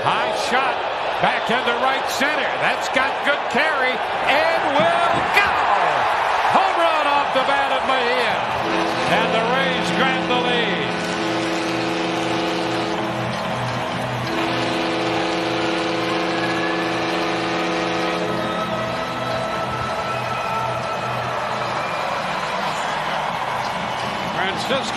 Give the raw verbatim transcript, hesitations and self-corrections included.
High shot. Back into right center. That's got good carry. And will go. Home run off the bat of Mejía. And the Rays grab the lead. Francisco.